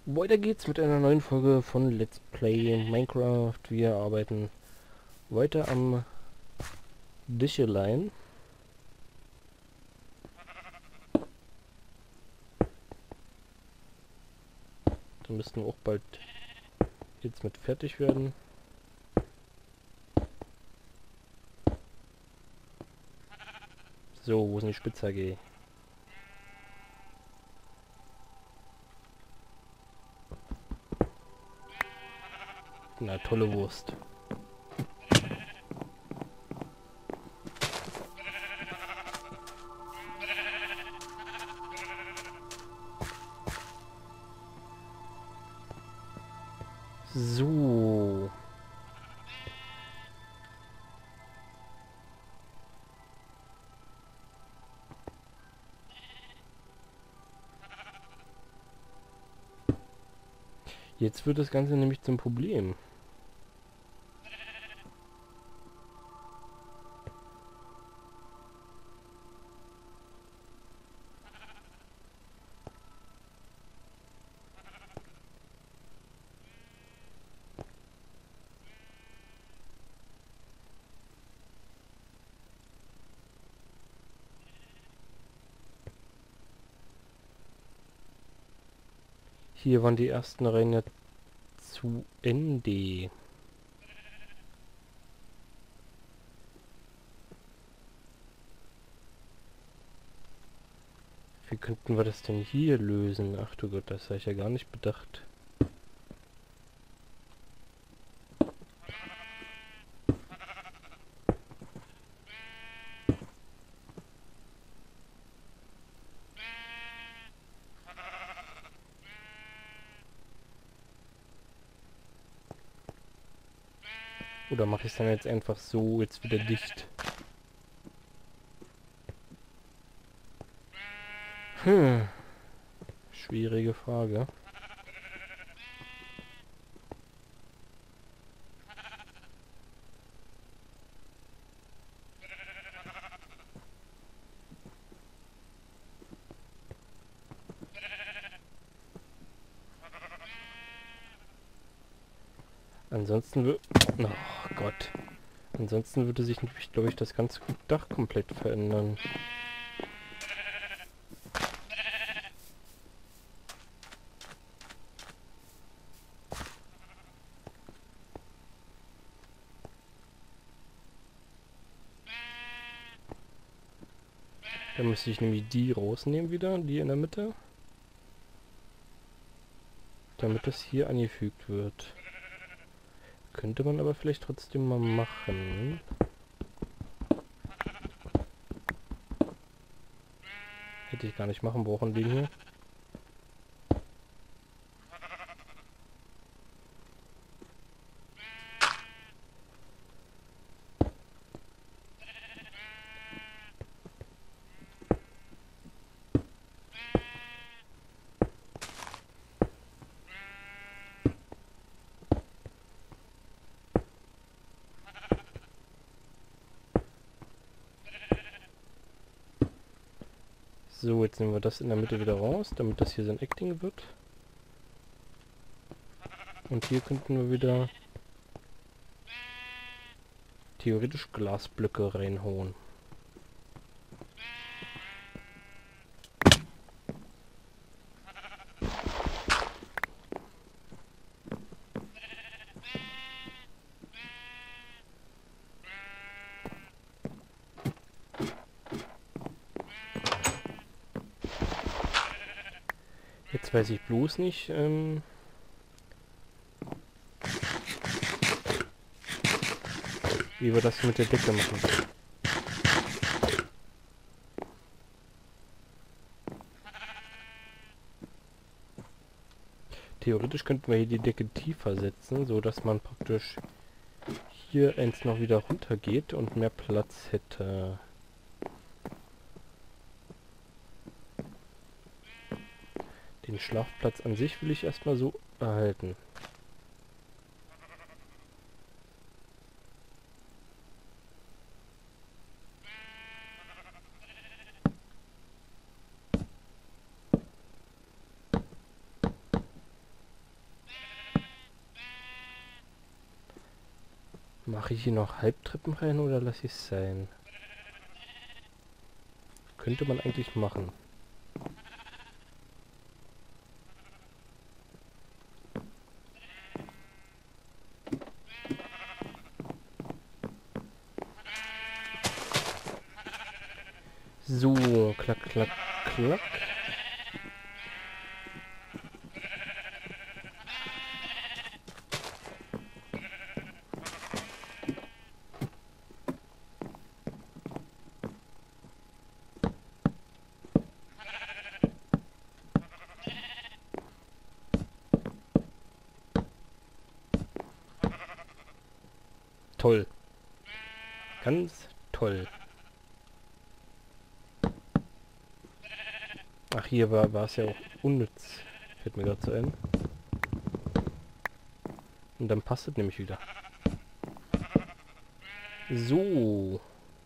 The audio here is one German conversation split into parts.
Weiter geht's mit einer neuen Folge von Let's Play Minecraft. Wir arbeiten weiter am Dischelein. Da müssten wir auch bald jetzt mit fertig werden. So, wo ist denn die Spitzhacke? Na, tolle Wurst. So. Jetzt wird das Ganze nämlich zum Problem. Hier waren die ersten Reihen ja zu Ende. Wie könnten wir das denn hier lösen? Ach du Gott, das habe ich ja gar nicht bedacht. Oder mache ich es dann jetzt einfach so jetzt wieder dicht? Hm, schwierige Frage. Ansonsten würde... Oh Gott. Ansonsten würde sich natürlich, glaube ich, das ganze Dach komplett verändern. Dann müsste ich nämlich die rausnehmen wieder, die in der Mitte. Damit das hier angefügt wird. Könnte man aber vielleicht trotzdem mal machen. Hätte ich gar nicht machen brauchen, den hier. So, jetzt nehmen wir das in der Mitte wieder raus, damit das hier so ein Eckding wird. Und hier könnten wir wieder theoretisch Glasblöcke reinhauen. Jetzt weiß ich bloß nicht, wie wir das mit der Decke machen. Theoretisch könnten wir hier die Decke tiefer setzen, so dass man praktisch hier eins noch wieder runter geht und mehr Platz hätte. Den Schlafplatz an sich will ich erstmal so erhalten. Mache ich hier noch Halbtreppen rein oder lasse ich es sein? Könnte man eigentlich machen. So, klack, klack, klack. Toll. Ganz toll. Ach, hier war es ja auch unnütz. Fällt mir gerade so ein. Und dann passt es nämlich wieder. So.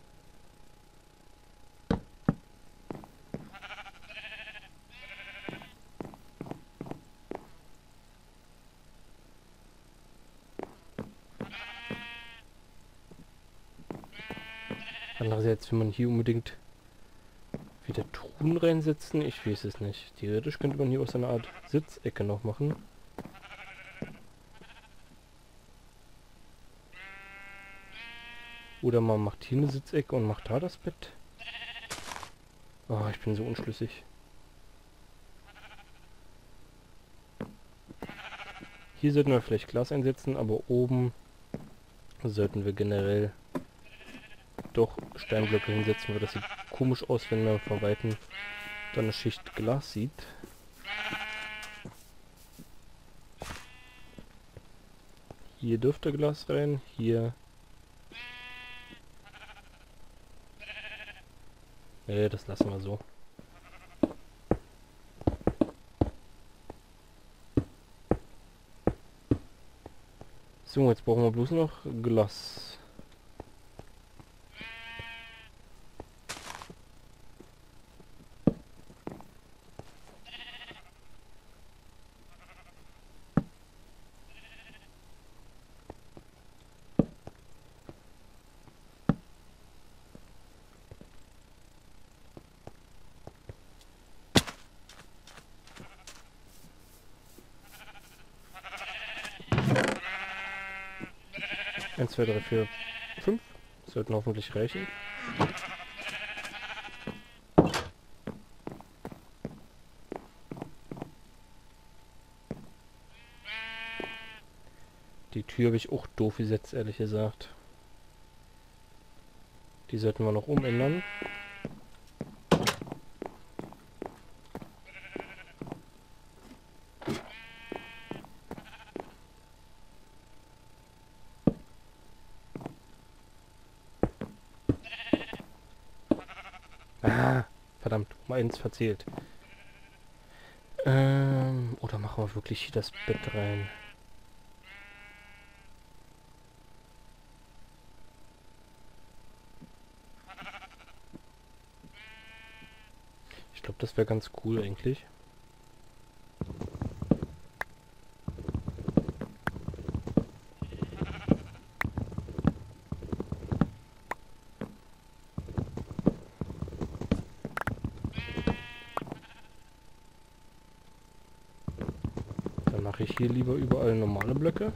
Andererseits will man hier unbedingt wieder Truhen reinsetzen. Ich weiß es nicht. Theoretisch könnte man hier auch so eine Art Sitzecke noch machen. Oder man macht hier eine Sitzecke und macht da das Bett. Oh, ich bin so unschlüssig. Hier sollten wir vielleicht Glas einsetzen, aber oben sollten wir generell doch Steinblöcke hinsetzen, weil das sieht komisch aus, wenn man von Weitem dann eine Schicht Glas sieht. Hier dürfte Glas rein, hier... Nee, das lassen wir so. So, jetzt brauchen wir bloß noch Glas. Eins, zwei, drei, vier, fünf. Sollten hoffentlich reichen. Die Tür habe ich auch doof gesetzt, ehrlich gesagt. Die sollten wir noch umändern. Ah, verdammt, um eins verzählt. Oder machen wir wirklich hier das Bett rein? Ich glaube, das wäre ganz cool eigentlich. Dann mache ich hier lieber überall normale Blöcke.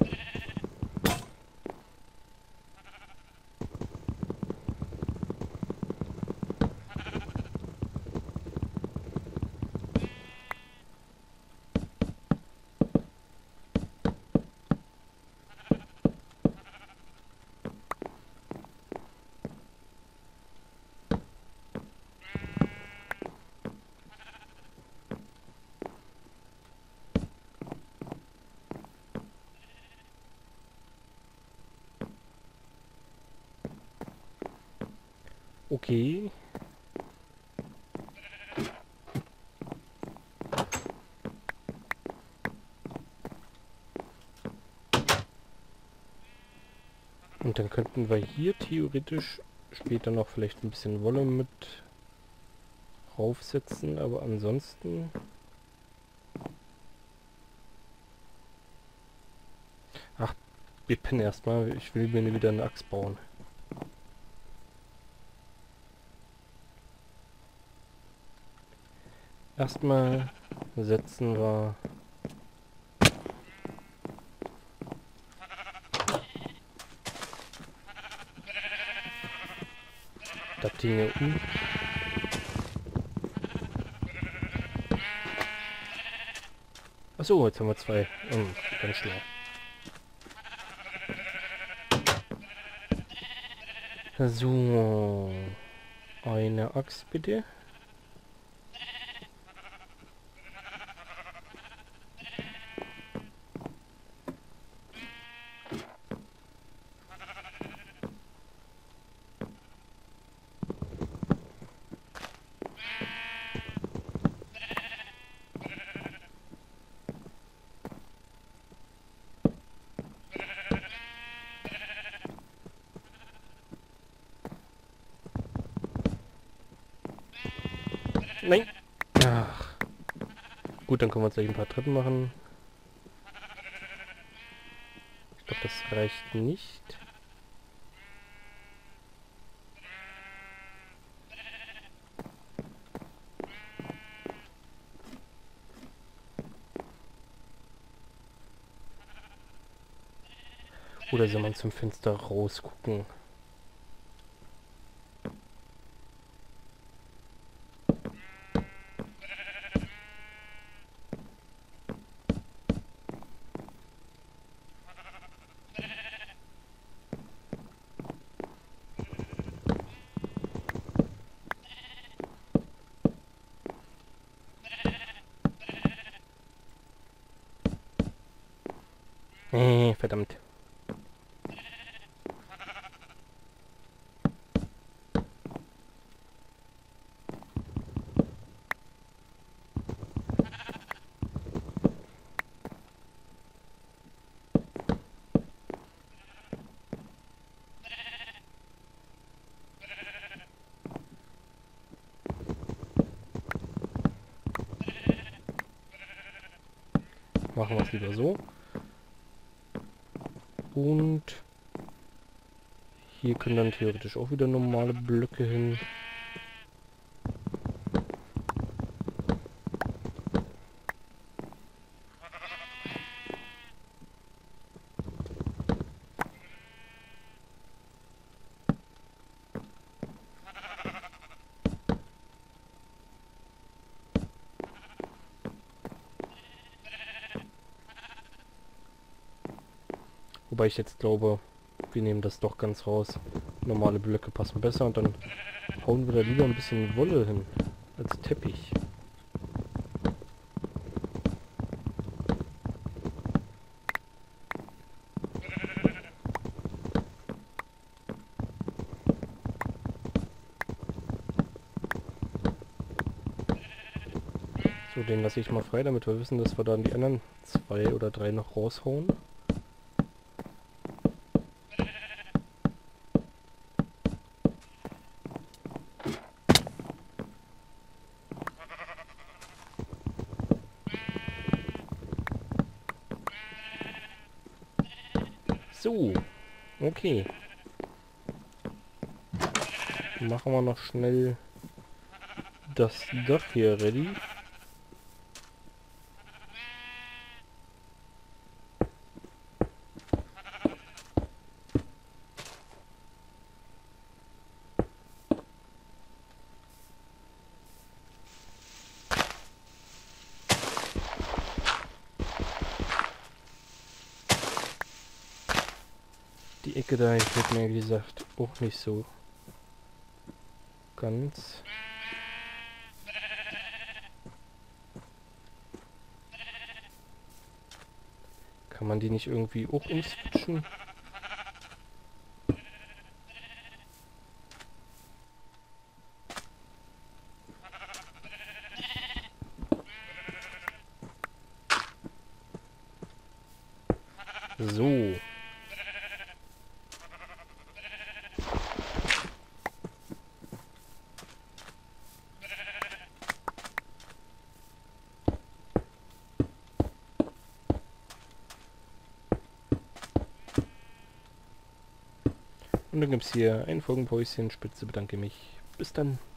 Okay. Und dann könnten wir hier theoretisch später noch vielleicht ein bisschen Wolle mit raufsetzen, aber ansonsten... Ach, Wir pennen erstmal. Ich will mir wieder eine Axt bauen. Erstmal setzen wir das Ding hier um. Achso, jetzt haben wir zwei. Ganz schlau. So. Eine Axt bitte. Nein! Ach. Gut, dann können wir jetzt gleich ein paar Treppen machen. Ich glaube, das reicht nicht. Oder soll man zum Fenster rausgucken? Verdammt. Machen wir es lieber so. Und hier können dann theoretisch auch wieder normale Blöcke hin. Wobei ich jetzt glaube, wir nehmen das doch ganz raus. Normale Blöcke passen besser und dann hauen wir da lieber ein bisschen Wolle hin als Teppich. So, den lasse ich mal frei, damit wir wissen, dass wir dann die anderen 2 oder 3 noch raushauen. So, okay. Machen wir noch schnell das Dach hier ready. Die Ecke da gefällt mir, wie gesagt, auch nicht so ganz. Kann man die nicht irgendwie auch umswitchen? So. Und dann gibt es hier ein Folgenpäuschen. Spitze, bedanke mich. Bis dann.